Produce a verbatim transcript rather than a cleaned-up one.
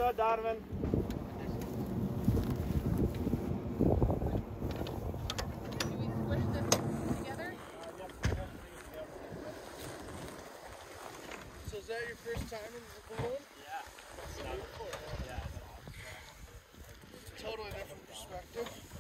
stud, Donovan. Do we squish this together? So is that your first time in the balloon? Yeah. That's beautiful. Yeah. Totally different perspective.